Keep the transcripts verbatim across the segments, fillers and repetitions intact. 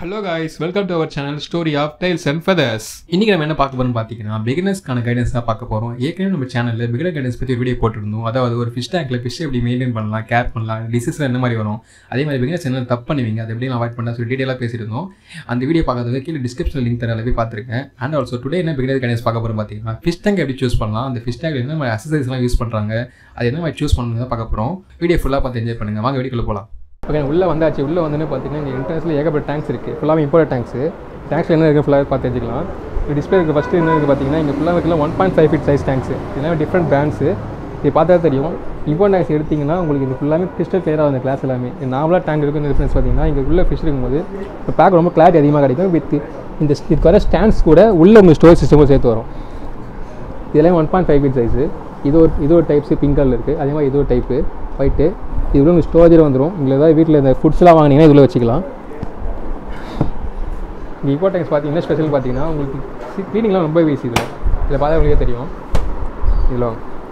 Hello guys, welcome to our channel Story of Tails and Feathers. இன்னைக்கு நம்ம என்ன பார்க்க போறோம்னு பாத்தீங்கன்னா beginnersக்கான கைடன்ஸ் தான் பார்க்க போறோம். ஏற்கனவே நம்ம சேனல்ல beginner guidance பத்தி ஒரு வீடியோ போட்டுருந்தோம். அதாவது ஒரு fish tankல fish எப்படி மெயின்டைன் பண்ணலாம், கேர் பண்ணலாம், டிசீஸ்ல என்ன மாதிரி வரும், அதே மாதிரி beginners என்ன தப்பு பண்ணுவீங்க, அதை எப்படி அவாய்ட் பண்ணலாம் சொல்லி டீடைலா பேசியிருந்தோம். அந்த வீடியோ பார்க்கறதுக்கு கீழ டிஸ்கிரிப்ஷன்ல லிங்க் தரேன், போய் பாத்துருங்க. அண்ட் ஆல்சோ டுடே என்ன beginner guidance பார்க்க போறோம் பாத்தீங்கன்னா fish tank எப்படி சூஸ் பண்ணலாம், அந்த fish tankல என்ன மாதிரி அக்சஸரீஸ்லாம் யூஸ் பண்றாங்க, அது என்ன மாதிரி சூஸ் பண்ணனும்னு பார்க்க போறோம். வீடியோ ஃபுல்லா பார்த்து என்ஜாய் பண்ணுங்க. வாங்க வீடியோக்குள்ள போலாம். ஓகே, உள்ளே வந்தாச்சு. உள்ளே வந்து பார்த்தீங்கன்னா இங்கே என்ட்ரன்ஸில் ஏகப்பட்ட டேங்க்ஸ் இருக்குது. ஃபுல்லாக இம்போர்ட் டேங்க்ஸ். டேங்க்ஸில் என்ன இருக்குது ஃபுல்லாக பார்த்து தெரிஞ்சுக்கலாம். இப்போ டிஸ்பிளே இருக்குது. ஃபஸ்ட்டு என்ன இருக்குது பார்த்தீங்கன்னா இங்கே ஃபுல்லாக இருக்கலாம் one point five feet size tanks. இதெல்லாம் டிஃப்ரெண்ட் பிராண்ட்ஸு. இது பார்த்தா தெரியும். இம்போர்ட் டேங்க்ஸ் எடுத்திங்கன்னா உங்களுக்கு இது ஃபுல்லாமே கிறிஸ்டல் கிளியராக அந்த கிளாஸ் எல்லாமே. நார்மலாக டேங்க் இருக்குது. டிஃப்ரென்ஸ் பார்த்தீங்கன்னா இங்கே உள்ள ஃபிஷ் இருக்கும்போது இப்போ பேக் ரொம்ப கிளாரிட்டி அதிகமாக கிடைக்கும். வித் இந்த இதுக்கு வர ஸ்டாண்ட்ஸ் கூட உள்ள உங்கள் ஸ்டோரேஜ் சிஸ்டமும் சேர்த்து வரும். இதெல்லாம் one point five feet size. இது ஒரு இது ஒரு டைப்ஸு பிங்க் கலர் இருக்குது. அதே மாதிரி இது ஒரு டைப்பு ஒயிட்டு. இதுல உங்களுக்கு ஸ்டோரேஜ் வந்துடும். இதில் ஏதாவது வீட்டில் இந்த ஃபுட்ஸ்லாம் வாங்கினீங்கன்னா இதில் வச்சுக்கலாம். இங்கே இம்போ டேங்க்ஸ் பார்த்தீங்கன்னா ஸ்பெஷல் பார்த்தீங்கன்னா உங்களுக்கு க்ளீனிங்லாம் ரொம்ப ஈஸி. இதில் இதில் பார்த்தா உங்களுக்கே தெரியும். இதில்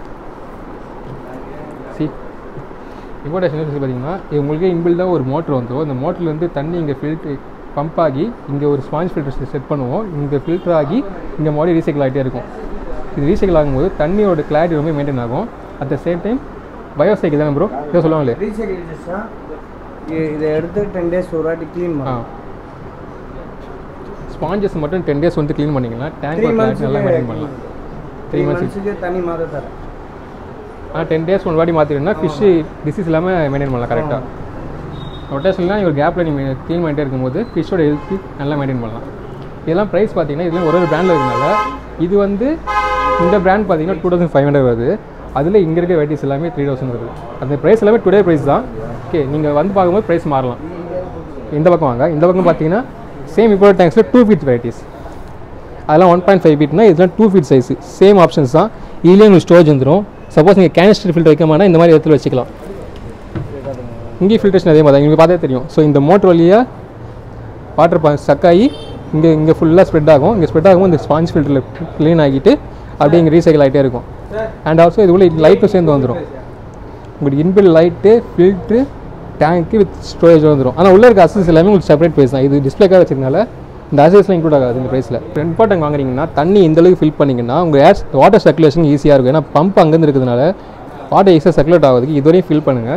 சி இம்போ டேங்க்ஸ் பார்த்தீங்கன்னா இது உங்களுக்கே இன்பில்டாக ஒரு மோட்டர் வந்துடும். அந்த மோட்டர்லேருந்து தண்ணி இங்கே ஃபில்ட்ரு பம்ப் ஆகி இங்கே ஒரு ஸ்பாஞ்ச் ஃபில்டர் செட் பண்ணுவோம். இங்கே ஃபில்டர் ஆகி இங்கே மறுபடியும் ரீசைக்கிள் ஆகிட்டே இருக்கும். இது ரீசைக்கிள் ஆகும்போது தண்ணியோட கிளாரிட்டி ரொம்ப மெயின்டைன் ஆகும். At the same time biocycle தானே ப்ரோ இதை சொல்லுவாங்களே. ரீசைக்கிள் இதை எடுத்து டென் டேஸ் ஒரு வாட்டி க்ளீன் பண்ணலாம். ஸ்பாஞ்சஸ் மட்டும் டென் டேஸ் வந்து க்ளீன் பண்ணிங்கன்னா டேங்க் நல்லா மெயின்டைன் பண்ணலாம். த்ரீ மந்த்ஸுக்கு தண்ணி மாற்ற தரேன். ஆனால் டென் டேஸ் ஒன் வாட்டி மாற்றிட்டோம்னா ஃபிஷ்ஷு டிசீஸ் இல்லாமல் மெயின்டைன் பண்ணலாம் கரெக்டாக. ரொட்டேஷன்லாம் ஒரு கேப்பில் நீங்கள் க்ளீன் பண்ணிட்டே இருக்கும்போது ஃபிஷ்ஷோட ஹெல்த்து நல்லா மெயின்டைன் பண்ணலாம். இதெல்லாம் ப்ரைஸ் பார்த்தீங்கன்னா இதெல்லாம் ஒரு ஒரு பிராண்டில் இருக்கனால இது வந்து இந்த பிராண்ட் பார்த்தீங்கன்னா டூ தௌசண்ட் ஃபைவ் ஹண்ட்ரட் வருது. அதில் இங்கே இருக்க வெரைட்டிஸ் எல்லாமே த்ரீ தௌசண்ட் வருது. அந்த ப்ரைஸ் எல்லாமே டுடே ப்ரைஸ் தான். ஓகே, நீங்கள் வந்து பார்க்கும்போது ப்ரைஸ் மாறலாம். இந்த பக்கம் வாங்க. இந்த பக்கம் பார்த்தீங்கன்னா சேம் இம்போர்ட் டேங்க்ஸில் டூ ஃபீட் வெரைட்டிஸ். அதெல்லாம் ஒன் பாயிண்ட் ஃபைவ் ஃபீட்னா இதெல்லாம் two feet size. Same options தான். இதுலேயே உங்களுக்கு ஸ்டோரேஜ் வந்துடும். சப்போஸ் நீங்கள் கேனிஸ்டர் ஃபில்டர் வைக்கமானா இந்த மாதிரி இடத்துல வச்சுக்கலாம். இங்கே ஃபில்ட்ரேஷன் அதே மாதிரி தான் உங்களுக்கு பார்த்தே தெரியும். ஸோ இந்த மோட்டர் வழியாக வாட்டர் பா ஸ்டக் ஆகி இங்கே இங்கே ஃபுல்லாக ஸ்ப்ரெட் ஆகும். இங்கே ஸ்ப்ரெட் ஆகும். இந்த ஸ்பாஞ்ச் ஃபில்டரில் க்ளீன் ஆகிட்டு அப்படியே இங்கே ரீசைக்கிள் ஆகிட்டே இருக்கும். அண்ட் ஆல்சோ இது உள்ள லைட்டும் சேர்ந்து வந்துடும். உங்களுக்கு inbuilt light, filter, tank with storage வந்துடும். ஆனால் உள்ள இருக்க அசஸ் எல்லாமே உங்களுக்கு செப்பரேட் ப்ரைஸ் தான். இது டிஸ்பிளேக்காக வச்சிருக்கனால இந்த அசஸ்லாம் இன்க்ளூட் ஆகாது இந்த ப்ரைஸில். ரெண்டு பாட்டம் வாங்குறீங்கன்னா தண்ணி இந்தளவுக்கு ஃபில் பண்ணிங்கன்னா உங்கள் ஏர் வாட்டர் சர்க்குலேஷன் ஈஸியாக இருக்கும். ஏன்னா பம்ப் அங்கேருந்து இருக்கிறதுனால வாட்டர் ஈஸியாக சர்க்குலேட் ஆகுதுக்கு இதுவரையும் ஃபில் பண்ணுங்கள்.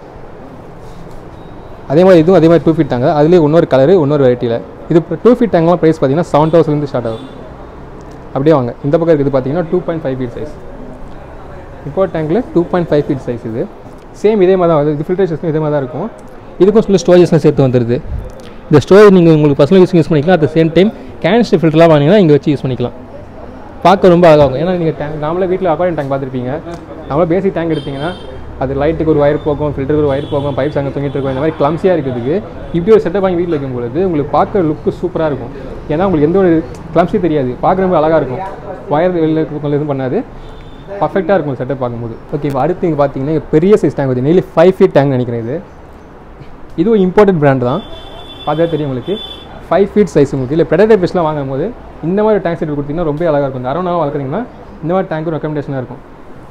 அதே மாதிரி இதுவும் அதே மாதிரி டூ ஃபீட் டேங்க். அதுலேயே இன்னொரு கலரு இன்னொரு வெரைட்டியில். இது டூ ஃபீட் டேங்க்லாம் ப்ரைஸ் பார்த்தீங்கன்னா செவன் தௌசண்ட்லேருந்து ஸ்டார்ட் ஆகும். அப்படியே வாங்க. இந்த பக்கம் இருக்குது பார்த்தீங்கன்னா two point five feet size. இப்போ டேங்கில் two point five feet size. இது சேம் இதே மாதிரி தான் வருது. இது ஃபில்ட்ரேஷன் இதே மாதிரி தான் இருக்கும். இதுக்கும் ஃபுல்லாக ஸ்டோரேஜஸ்லாம் சேர்த்து வந்துடுது. இந்த ஸ்டோரேஜ் நீங்கள் உங்களுக்கு பர்சனல் யூஸ் யூஸ் பண்ணிக்கலாம். At the same time canister ஃபில்டர்லாம் வாங்கினீங்கன்னா இங்கே வச்சு யூஸ் பண்ணிக்கலாம். பார்க்க ரொம்ப அழகாகும். ஏன்னா நீங்கள் டேங்க் நாமளே வீட்டில் அக்வாரியம் டேங்க் பார்த்துருப்பீங்க. நம்மளே பேசிக் டேங்க் எடுத்திங்கன்னா அது லைட்டுக்கு ஒரு வயர் போகும், ஃபில்டருக்கு ஒரு வயர் போகும், பைப்ஸ் அங்கே தொங்கிட்டு இருக்கும். இந்த மாதிரி கிளம்ஸியாக இருக்கிறதுக்கு இப்படி ஒரு செட்டப் வாங்கி வீட்டில் வைக்கும்போது உங்களுக்கு பார்க்க லுக்கு சூப்பராக இருக்கும். ஏன்னா உங்களுக்கு எந்த ஒரு கிளம்ஸியும் தெரியாது. பார்க்க ரொம்ப அழகாக இருக்கும். வயர் வெளியில் கொஞ்சம் எதுவும் பண்ணாது. பர்ஃபெக்டாக இருக்கும் செட்டப் பார்க்கும்போது. ஓகே, இப்போ அடுத்து இங்கே பார்த்தீங்கன்னா பெரிய சைஸ் டேங்க் வந்து நெய்லி ஃபைவ் ஃபீட் டேங்க் நினைக்கிறேன். இது இதுவும் இம்போர்ட்டட் பிராண்ட் தான். பார்த்தா தெரியும் உங்களுக்கு. ஃபைவ் ஃபீட் சைஸ் உங்களுக்கு இல்லை ப்ரெடேட்டர் ஃபிஷ்லாம் வாங்கும்போது இந்த மாதிரி டேங்க் செட் கொடுத்தீங்கன்னா ரொம்ப அழகாக இருக்கும். இந்த அரவணாவை வளர்க்குறீங்கன்னா இந்த மாதிரி டேங்க்கும் ரெக்கமெண்டேஷனாக இருக்கும்.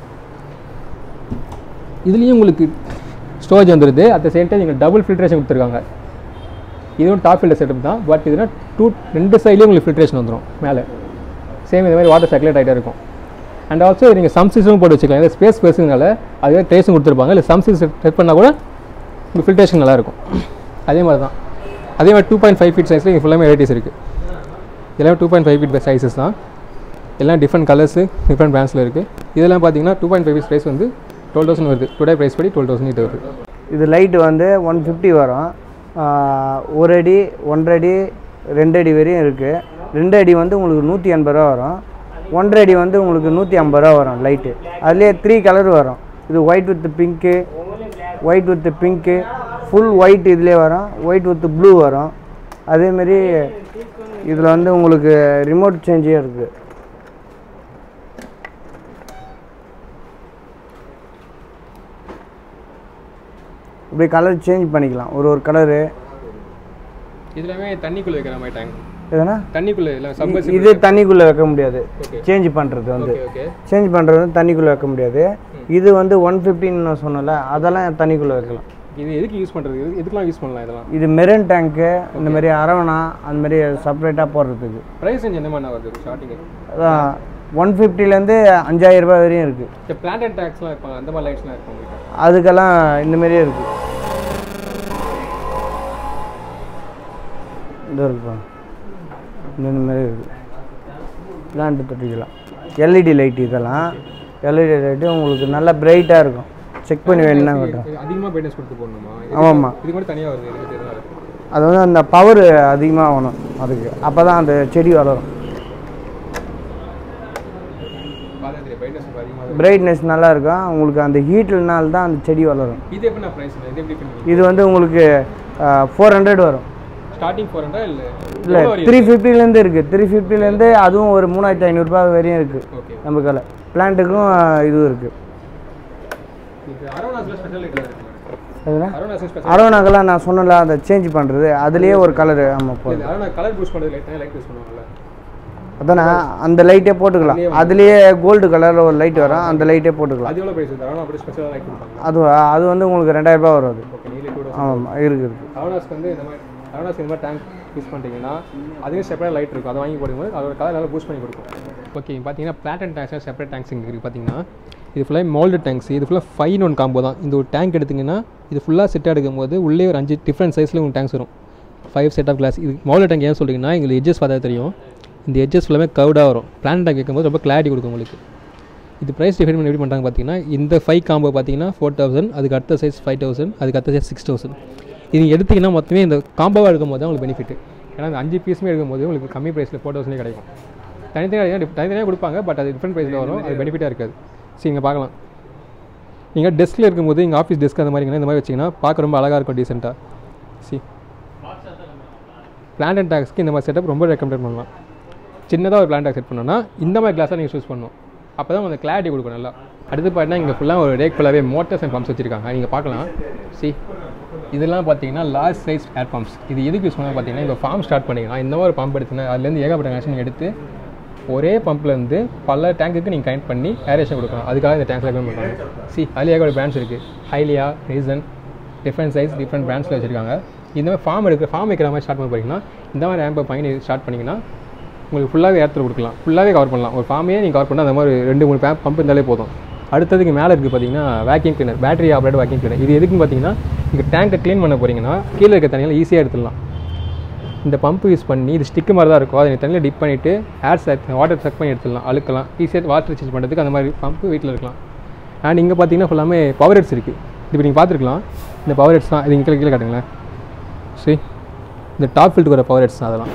இதுலேயும் உங்களுக்கு ஸ்டோரேஜ் வந்துடுது. அட் த சேம் டைம் நீங்கள் டபுள் ஃபில்ட்ரேஷன் கொடுத்துருக்காங்க. இதுவும் டாப் ஃபில்டர் செட்டப் தான். பட் இதுனா டூ ரெண்டு சைட்லேயும் உங்களுக்கு ஃபில்ட்ரேஷன் வந்துடும். மேலே சேம் இந்த மாதிரி வாட்டர் சர்க்குலேட் ஆகிட்டே இருக்கும். அண்ட் ஆல்சோ நீங்கள் சம் சீஸும் போட்டு வச்சுக்கலாம். ஏதாவது ஸ்பேஸ் பேசுனால அதுவே ட்ரேஸும் கொடுத்துருப்பாங்க. இல்லை சம் சீஸ் செட் பண்ணால் கூட உங்களுக்கு ஃபில்ட்ரேஷன் நல்லாயிருக்கும். அதே மாதிரி தான். அதே மாதிரி டூ பாயிண்ட் ஃபைவ் ஃபீட் சைஸில் இங்கே ஃபுல்லாமே வெரைட்டிஸ் இருக்குது. எல்லாமே two point five feet sizes தான். எல்லாம் டிஃப்ரெண்ட் கலர்ஸு டிஃப்ரெண்ட் பிராண்ட்ஸில் இருக்குது. இதெல்லாம் பார்த்தீங்கன்னா two point five feet price வந்து டுவெல் தௌசண்ட் வருது. டுடே ப்ரைஸ் படி டுவெல் தௌசண்ட் இது வருது. இது லைட்டு வந்து ஒன் ஃபிஃப்டி வரும். ஒரு அடி ஒன்றரை அடி ரெண்டு அடி வரையும் இருக்குது. ரெண்டு அடி வந்து உங்களுக்கு நூற்றி எண்பது ரூபா வரும். ஒன்றரை அடி வந்து உங்களுக்கு நூற்றி ஐம்பது ரூபா வரும் லைட்டு. அதுலேயே த்ரீ கலர் வரும். இது white with pink, white with pink, full white இதிலே வரும், ஒயிட் வித் ப்ளூ வரும். அதேமாரி இதில் வந்து உங்களுக்கு ரிமோட் சேஞ்சே இருக்குது. இப்படி கலர் சேஞ்ச் பண்ணிக்கலாம். ஒரு ஒரு கலரு இதுலமே தண்ணிக்குள்ளே வைக்கிற மாதிரி டேங்க். எதுனா தண்ணிக்குள்ளே இல்லை சப்மர்சிபிள். இது தண்ணிக்குள்ளே வைக்க முடியாது. சேஞ்ச் பண்ணுறது வந்து சேஞ்ச் பண்ணுறது வந்து தண்ணிக்குள்ளே வைக்க முடியாது. இது வந்து ஒன் ஃபிஃப்டின்னு நான் சொன்னல, அதெல்லாம் தண்ணிக்குள்ளே வைக்கலாம். இது எதுக்கு யூஸ் பண்ணுறது, எதுக்கெலாம் யூஸ் பண்ணலாம் இதெல்லாம்? இது மெரன் டேங்க்கு, இந்த மாதிரி அரவணா அந்த மாதிரி செப்பரேட்டாக போடுறதுக்கு. ப்ரைஸ் ரேஞ்ச் எந்த மாதிரி வருது ஸ்டார்டிங்கு? அதான் ஒன் ஃபிஃப்டிலேருந்து அஞ்சாயிரம் ரூபாய் வரையும் இருக்குது. இப்போ பிளான்ட் அண்ட் டேக்ஸ்லாம் இருப்பாங்க, அந்த மாதிரி லைட்ஸ்லாம் இருப்பாங்க. அதுக்கெல்லாம் இந்த மாதிரியே இருக்குது. இந்த இருப்பாங்க இந்த மாதிரி இருக்குது. பிளான்ட்டு தொட்டிக்கலாம். எல்இடி லைட் இதெல்லாம் எல்இடி லைட்டு உங்களுக்கு நல்லா பிரைட்டாக இருக்கும். செக் பண்ணி வேணும்னா கட்டுறோம். அதிகமாக பிரைட்னஸ் கொடுத்து போடணுமா? ஆமாம்மா. இது கூட தனியாக வருது. அது வந்து அந்த பவர் அதிகமாக ஆகணும் அதுக்கு, அப்போ தான் அந்த செடி வளரும். பிரைட்னஸ் நல்லா இருக்கும் உங்களுக்கு. அந்த ஹீட்னால தான் அந்த செடி வளரும். இது எப்படி பிரைஸ்? இது எப்படி? இது வந்து உங்களுக்கு ஃபோர் ஹண்ட்ரட் வரும். ஸ்டார்டிங் ஃபோர் ஹண்ட்ரட் இல்லை இல்லை த்ரீ ஃபிஃப்டிலேருந்து இருக்குது. த்ரீ ஃபிஃப்டிலேருந்து அதுவும் ஒரு மூணாயிரத்தி ஐநூறுரூபா வரையும் இருக்குது. நம்ம கலை பிளான்ட்டுக்கும் இதுவும் இருக்குது. அரோனாக்கெல்லாம் நான் சொன்னல அதை சேஞ்ச் பண்ணுறது, அதுலேயே ஒரு கலரு. ஆமாம் போதும். கலர் பூஸ்ட் பண்ணுறது லைட் யூஸ் பண்ணுவாங்கல்ல, அதானே அந்த லைட்டே போட்டுக்கலாம். அதுலேயே கோல்டு கலரில் ஒரு லைட் வரும், அந்த லைட்டே போட்டுக்கலாம். அது எவ்வளோ ப்ரைஸ்? அரோனா அப்படி ஸ்பெஷலாக லைட் கொடுப்பாங்க. அது அது வந்து உங்களுக்கு ரெண்டாயிரம் ரூபாய் வரும். அது ஆமாம் இருக்குது இருக்குது. அரோனாஸ்க்கு வந்து இந்த மாதிரி அரோனாஸ்க்கு இந்த மாதிரி டேங்க் யூஸ் பண்ணிட்டீங்கன்னா அதுவே செப்பரேட் லைட் இருக்கும். அதை வாங்கி போடும்போது அதோட கலர் நல்லா பூஸ்ட் பண்ணி கொடுக்கும். ஓகே, பார்த்தீங்கன்னா plant and tanks separate tanks இங்கே இருக்குது. பார்த்தீங்கன்னா இது ஃபுல்லாக மோல்டு டேங்க்ஸ். இது ஃபுல்லாக ஃபைவ் ஒன் காம்போ தான். இந்த ஒரு டேங்க் எடுத்திங்கன்னா இது ஃபுல்லாக செட்டாக எடுக்கும்போது உள்ளே ஒரு அஞ்சு டிஃப்ரெண்ட் சைஸில் உங்களுக்கு டேங்க்ஸ் வரும். Five set of glass. இது மோல்டு டேங்க் ஏன் சொல்கிறீங்கன்னா எங்களுக்கு எட்ஜஸ் பார்த்தா தெரியும். இந்த எட்ஜஸ் ஃபுல்லாமே கவுடாக வரும். பிளான்ட் டேங்க் வைக்கும்போது ரொம்ப கிளாரிட்டி கொடுக்கும் உங்களுக்கு. இது ப்ரைஸ் டிஃபைன் பண்ணி எப்படி பண்ணுறாங்க பார்த்தீங்கன்னா, இந்த ஃபைவ் காம்போ பார்த்தீங்கன்னா ஃபோர் தௌசண்ட், அதுக்கு அடுத்த சைஸ் ஃபைவ் தௌசண்ட், அதுக்கு அடுத்த சைஸ் சிக்ஸ் தௌசண்ட். இது எடுத்திங்கன்னா மொத்தமே இந்த காம்போவாக எடுக்கும்போது தான் உங்களுக்கு பெனிஃபிட். ஏன்னா அந்த அஞ்சு பீஸுமே எடுக்கும்போது உங்களுக்கு கம்மி ப்ரைஸில் ஃபோர் தௌசண்டே கிடைக்கும். தனித்தனியாக தனித்தனியாக கொடுப்பாங்க, பட் அது டிஃப்ரெண்ட் ப்ரைஸில் வரும். அது பெனிஃபிட்டாக இருக்காது. சரி, இங்கே பார்க்கலாம். நீங்கள் டெஸ்கில் இருக்கும்போது எங்கள் ஆஃபீஸ் டெஸ்க் அந்த மாதிரிங்கன்னா இந்த மாதிரி வச்சிங்கன்னா பார்க்க ரொம்ப அழகாக இருக்கும், டீசெண்டாக. சி பிளான்ட் அண்ட் டேக்ஸ்க்கு இந்த மாதிரி செட்டப் ரொம்ப ரெக்கமெண்ட் பண்ணலாம். சின்னதாக ஒரு பிளான்ட் டேக் செட் பண்ணோன்னா இந்த மாதிரி கிளாஸாக நீங்கள் சூஸ் பண்ணணும். அப்போ தான் அந்த கிளாரிட்டி கொடுக்கும் நல்லா. அடுத்து பார்த்தீங்கன்னா இங்கே ஃபுல்லாக ஒரு ரேக் ஃபுல்லாகவே மோட்டர்ஸ் அண்ட் பம்ப்ஸ் வச்சுருக்காங்க. நீங்கள் பார்க்கலாம். சி இதெல்லாம் பார்த்தீங்கன்னா லார்ஜ் சைஸ் ஏர் பம்ப்ஸ். இது எதுக்கு யூஸ் பண்ணால் பார்த்தீங்கன்னா இப்போ ஃபார்ம் ஸ்டார்ட் பண்ணிங்கன்னா இந்த மாதிரி பம்ப் எடுத்துன்னா அதுலேருந்து ஏகப்பட்ட கனெக்ஷன் நீங்கள் எடுத்து ஒரே பம்ப்லேருந்து பல டேங்குக்கு நீங்கள் கனெக்ட் பண்ணி ஏரேஷன் கொடுக்கலாம். அதுக்காக இந்த டேங்க் ரெக்கமெண்ட் பண்ணுறாங்க. சி அதில் ஏகப்பட்ட பிராண்ட்ஸ் இருக்குது. ஹைலியா, ரீசன், டிஃப்ரெண்ட் சைஸ் டிஃப்ரெண்ட் பிராண்ட்ஸில் வச்சுருக்காங்க. இந்த மாதிரி ஃபார்ம் எடுக்கிற ஃபார்ம் வைக்கிற மாதிரி ஸ்டார்ட் பண்ண போகிறீங்கன்னா இந்த மாதிரி ஆம்பை பண்ணி ஸ்டார்ட் பண்ணிங்கன்னா உங்களுக்கு ஃபுல்லாகவே ஏர்த்தில் கொடுக்கலாம். ஃபுல்லாகவே கவர் பண்ணலாம். ஒரு ஃபார்மையே நீங்கள் கவர் பண்ணால் அந்த மாதிரி ரெண்டு மூணு பே பம்ப் இருந்தாலே போதும். அடுத்ததுக்கு மேலே இருக்குது பார்த்தீங்கன்னா vacuum cleaner, battery operate vacuum cleaner. இது எதுக்குன்னு பார்த்தீங்கன்னா இங்கே டேங்கை க்ளீன் பண்ண போகிறீங்கன்னா கீழே இருக்க தண்ணியில் ஈஸியாக எடுத்துடலாம். இந்த பம்பு யூஸ் பண்ணி இது ஸ்டிக்கு மாதிரி தான் இருக்கும். அதை தண்ணியில் டிப் பண்ணிவிட்டு ஏர் சக் வாட்டர் சக் பண்ணி எடுத்துடலாம், அழுக்கலாம். ஈஸியாக வாட்டர் சேஞ்ச் பண்ணுறதுக்கு அந்த மாதிரி பம்பு வீட்டில் இருக்கலாம். அண்ட் இங்கே பார்த்தீங்கன்னா ஃபுல்லாமே பவர் ஹெட்ஸ் இருக்குது. இப்போ நீங்கள் பார்த்துருக்கலாம். இந்த பவர் ஹெட்ஸ் தான். இது இங்கே கீழே காட்டுங்களேன். சரி, இந்த டாப் ஃபில்ட்டு வர பவர் ஹெட்ஸ் தான் அதெல்லாம்.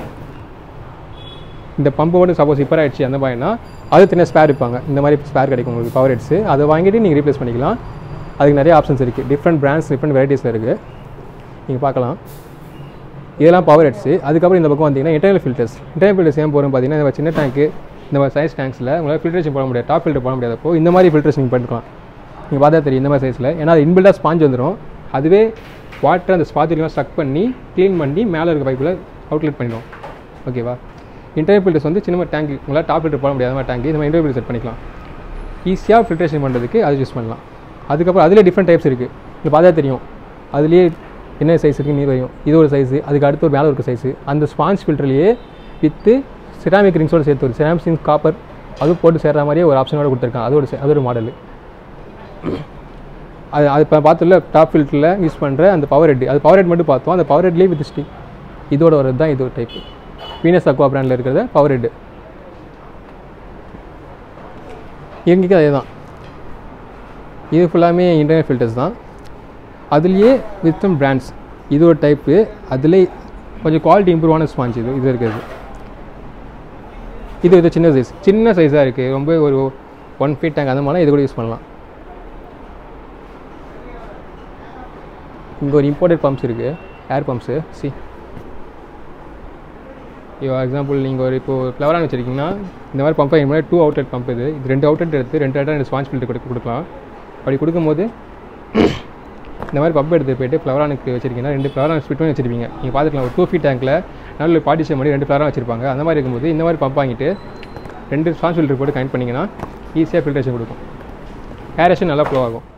இந்த பம்பு மட்டும் சப்போஸ் ரிப்பேர் ஆகிடுச்சு அந்த மாதிரினா அது தனியாக ஸ்பேர் இருப்பாங்க. இந்த மாதிரி ஸ்பேர் கிடைக்கும் உங்களுக்கு பவர் ஹெட்ஸு. அதை வாங்கிட்டு நீங்கள் ரீப்ளேஸ் பண்ணிக்கலாம். அதுக்கு நிறைய ஆப்ஷன்ஸ் இருக்குது. டிஃப்ரெண்ட் பிராண்ட்ஸ் டிஃப்ரெண்ட் வெரைட்டிஸில் இருக்குது. நீங்கள் பார்க்கலாம். இதெல்லாம் பவர் ஹெட்ஸு. அதுக்கப்புறம் இந்த பக்கம் வந்தீங்கன்னா இன்டர்னல் ஃபில்டர்ஸ். இன்டர்னல் ஃபில்டர்ஸ் ஏன் போகிறோம் பார்த்தீங்கன்னா இந்த சின்ன டேங்க்கு இந்த மாதிரி சைஸ் டேங்க்ஸில் உங்களால் ஃபில்ட்ரேஷன் போட முடியாது, டாப் ஃபில்டர் போட முடியாதப்போ இந்த மாதிரி ஃபில்டர்ஸ் நீங்கள் பண்ணிக்கலாம். நீங்கள் பார்த்தா தெரியும் இந்த மாதிரி சைஸில். ஏன்னா அது இன்பில்டாக ஸ்பாஞ்ச் வந்துடும். அதுவே வாட்டர் அந்த ஸ்பாத்திலாம் ஸ்டக் பண்ணி க்ளீன் பண்ணி மேலே இருக்க பைப்பில் அவுட்லெட் பண்ணிடும். ஓகேவா? இன்டர்னல் ஃபில்டர்ஸ் வந்து சின்ன டேங்க் உங்களால் டாப் ஃபில்டர் போட முடியாத மாதிரி டேங்க் இந்த மாதிரி இன்டர்னல் ஃபில்டர் செட் பண்ணிக்கலாம். ஈஸியாக ஃபில்ட்ரேஷன் பண்ணுறதுக்கு அது யூஸ் பண்ணலாம். அதுக்கப்புறம் அதில் டிஃப்ரெண்ட் டைப்ஸ் இருக்குது. இது பார்த்தா தெரியும். அதுலேயே என்ன சைஸ் இருக்குது நீர் வரையும். இது ஒரு சைஸு, அதுக்கு அடுத்து ஒரு மேலே ஒரு சைஸு. அந்த ஸ்பாஞ்ச் ஃபில்டர்லேயே வித்து செராமிக் ரிங்ஸோடு சேர்த்து ஒரு செராமிக் ரிங்ஸ் காப்பர் அதுவும் போட்டு சேர்ற மாதிரியே ஒரு ஆப்ஷனோட கொடுத்துருக்காங்க. அது ஒரு அது ஒரு மாடல். அது அது இப்போ பார்த்துல டாப் ஃபில்டரில் யூஸ் பண்ணுற அந்த பவர் ஹெட், அது பவர் ஹெட் மட்டும் பார்த்தோம். அந்த பவர் ஹெட்லேயே வித் ஸ்டிக் இதோட வரது தான் இது ஒரு டைப்பு. வீனஸ் அக்வா பிராண்டில் இருக்கிறத பவர் ஹெட். எங்களுக்கு அதே தான். இது ஃபுல்லாமே இன்டர்னல் ஃபில்டர்ஸ் தான். அதுலேயே வித் சம் பிராண்ட்ஸ். இது ஒரு டைப்பு. அதிலே கொஞ்சம் குவாலிட்டி இம்ப்ரூவான ஸ்பாஞ்ச் இது இது இருக்கிறது. இது இது சின்ன சைஸ் சின்ன சைஸாக இருக்குது. ரொம்ப ஒரு ஒன் ஃபீட் டேங்க் அந்த மாதிரிலாம் இது கூட யூஸ் பண்ணலாம். இங்கே ஒரு இம்போர்ட்டட் பம்ப்ஸ் இருக்குது, ஏர் பம்ப்ஸு. சி இப்போ எக்ஸாம்பிள் நீங்கள் ஒரு இப்போது ஃப்ளவரான் வச்சுருக்கீங்கன்னா இந்த மாதிரி பம்பை இந்த மாதிரி டூ அவுட்லெட் பம்ப் இது இது ரெண்டு அவுட்லெட் எடுத்து ரெண்டு அவுட்லெட் ரெண்டு ஸ்பாஞ்ச் ஃபில்டர் கொடுத்து கொடுக்கலாம். அப்படி கொடுக்கும்போது இந்த மாதிரி பம்ப் எடுத்து போய்ட்டு ஃப்ளவரானுக்கு வச்சிருக்கீங்கன்னா ரெண்டு ஃப்ளவரான் ஸ்பிட் பண்ணி வச்சிருப்பீங்க. நீங்கள் பார்த்துக்கலாம் ஒரு டூ ஃபீட் டேங்கில் நல்ல பார்ட்டிஷன் பண்ணி ரெண்டு ஃப்ளவரான் வச்சிருப்பாங்க. அந்த மாதிரி இருக்கும்போது இந்த மாதிரி பம்ப் வாங்கிட்டு ரெண்டு ஸ்பாஞ்ச் ஃபில்டர் போட்டு கனெக்ட் பண்ணிங்கன்னா ஈஸியாக ஃபில்ட்ரேஷன் கொடுக்கும். ஏரேஷன் நல்லா ஃப்ளோ ஆகும்.